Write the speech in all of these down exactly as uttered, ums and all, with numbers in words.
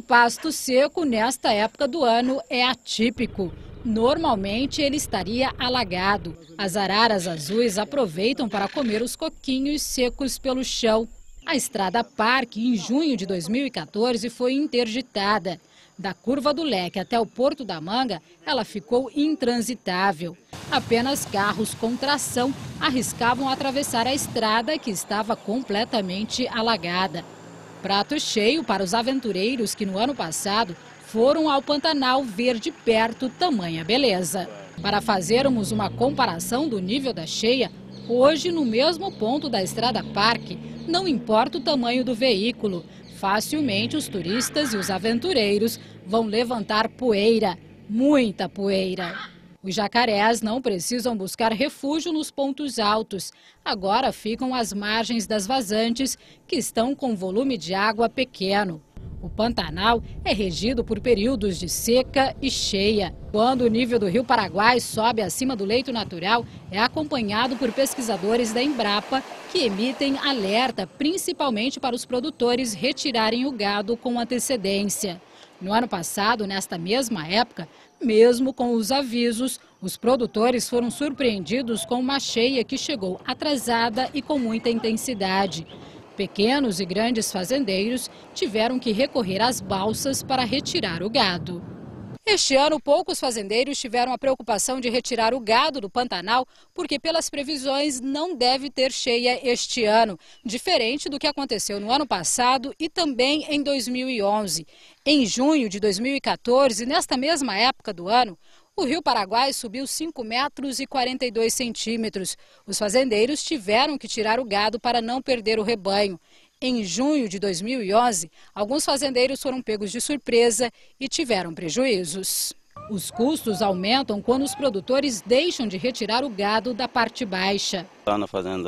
pasto seco nesta época do ano é atípico. Normalmente ele estaria alagado. As araras azuis aproveitam para comer os coquinhos secos pelo chão. A Estrada Parque, em junho de dois mil e quatorze, foi interditada. Da Curva do Leque até o Porto da Manga, ela ficou intransitável. Apenas carros com tração arriscavam atravessar a estrada, que estava completamente alagada. Prato cheio para os aventureiros que no ano passado foram ao Pantanal ver de perto tamanha beleza. Para fazermos uma comparação do nível da cheia, hoje no mesmo ponto da Estrada Parque, não importa o tamanho do veículo, facilmente os turistas e os aventureiros vão levantar poeira, muita poeira. Os jacarés não precisam buscar refúgio nos pontos altos. Agora ficam às margens das vazantes, que estão com volume de água pequeno. O Pantanal é regido por períodos de seca e cheia. Quando o nível do Rio Paraguai sobe acima do leito natural, é acompanhado por pesquisadores da Embrapa, que emitem alerta, principalmente para os produtores retirarem o gado com antecedência. No ano passado, nesta mesma época, mesmo com os avisos, os produtores foram surpreendidos com uma cheia que chegou atrasada e com muita intensidade. Pequenos e grandes fazendeiros tiveram que recorrer às balsas para retirar o gado. Este ano, poucos fazendeiros tiveram a preocupação de retirar o gado do Pantanal, porque pelas previsões não deve ter cheia este ano, diferente do que aconteceu no ano passado e também em dois mil e onze. Em junho de dois mil e quatorze, nesta mesma época do ano, o Rio Paraguai subiu cinco metros e quarenta e dois centímetros. Os fazendeiros tiveram que tirar o gado para não perder o rebanho. Em junho de dois mil e onze, alguns fazendeiros foram pegos de surpresa e tiveram prejuízos. Os custos aumentam quando os produtores deixam de retirar o gado da parte baixa. Lá na fazenda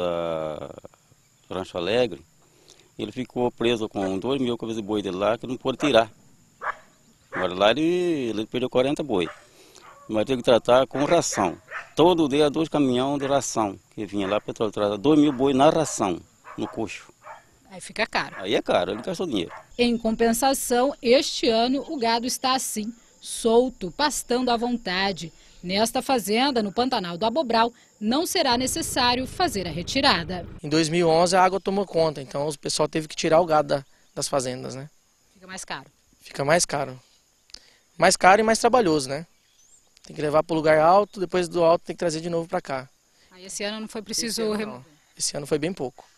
Rancho Alegre, ele ficou preso com dois mil cabeças de boi dele lá, que não pôde tirar. Agora lá ele, ele perdeu quarenta boi. Mas tem que tratar com ração. Todo dia dois caminhões de ração que vinha lá para tratar dois mil boi na ração, no coxo. Aí fica caro. Aí é caro, ele gastou dinheiro. Em compensação, este ano o gado está assim, solto, pastando à vontade. Nesta fazenda, no Pantanal do Abobral, não será necessário fazer a retirada. Em dois mil e onze a água tomou conta, então o pessoal teve que tirar o gado da, das fazendas, né? Fica mais caro. Fica mais caro. Mais caro e mais trabalhoso, né? Tem que levar para o lugar alto, depois do alto tem que trazer de novo para cá. Aí esse ano não foi preciso... Esse ano, não. Esse ano foi bem pouco.